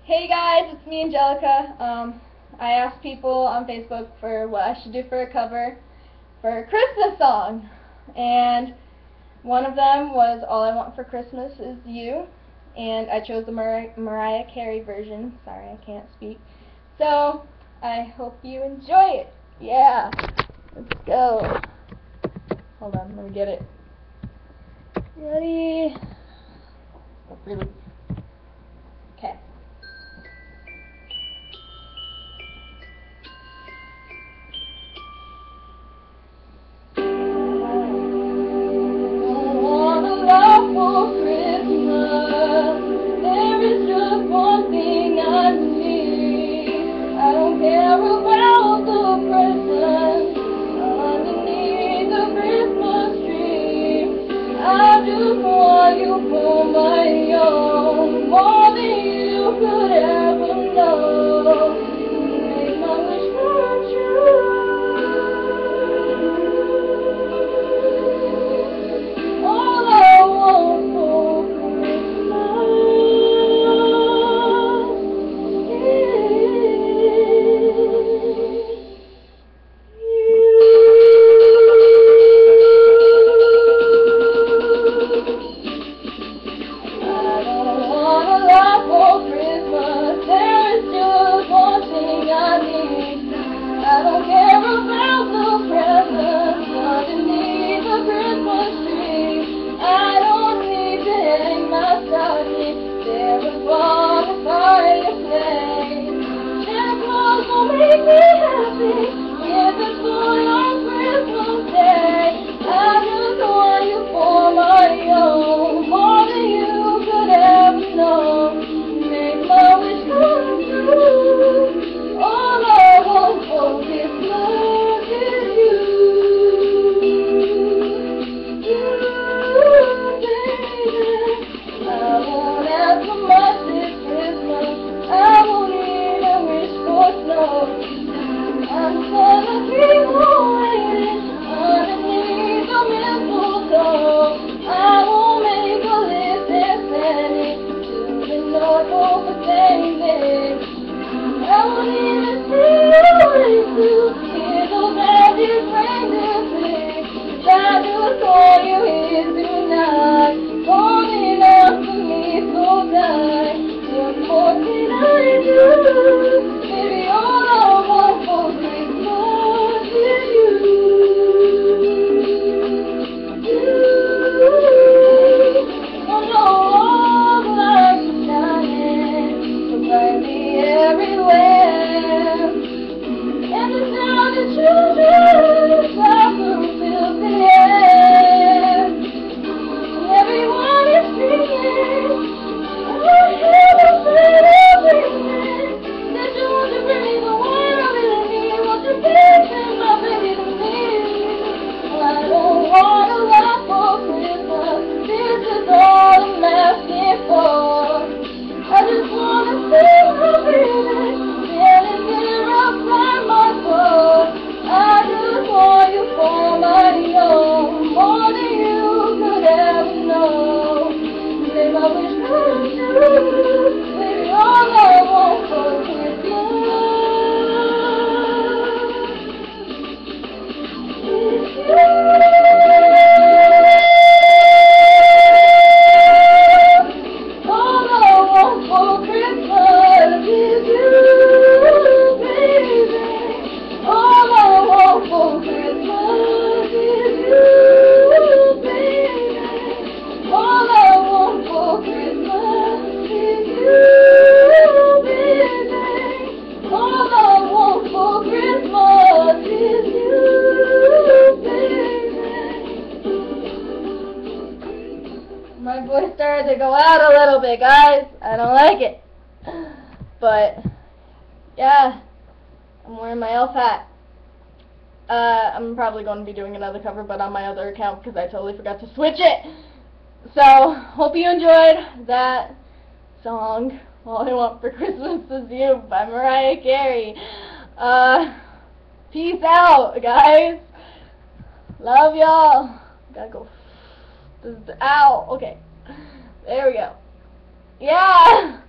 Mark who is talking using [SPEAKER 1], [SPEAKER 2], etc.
[SPEAKER 1] Hey guys, it's me, Angelica. I asked people on Facebook for what I should do for a cover for a Christmas song, and one of them was All I Want for Christmas Is You, and I chose the Mariah Carey version. Sorry, I can't speak. So, I hope you enjoy it. Yeah, let's go. Hold on, let me get it. Ready? Really? Okay. My voice started to go out a little bit, guys. I don't like it. But, yeah, I'm wearing my elf hat. I'm probably going to be doing another cover, but on my other account, because I totally forgot to switch it. So, hope you enjoyed that song, All I Want for Christmas Is You, by Mariah Carey. Peace out, guys. Love y'all. Gotta go. Ow. Okay. There we go. Yeah.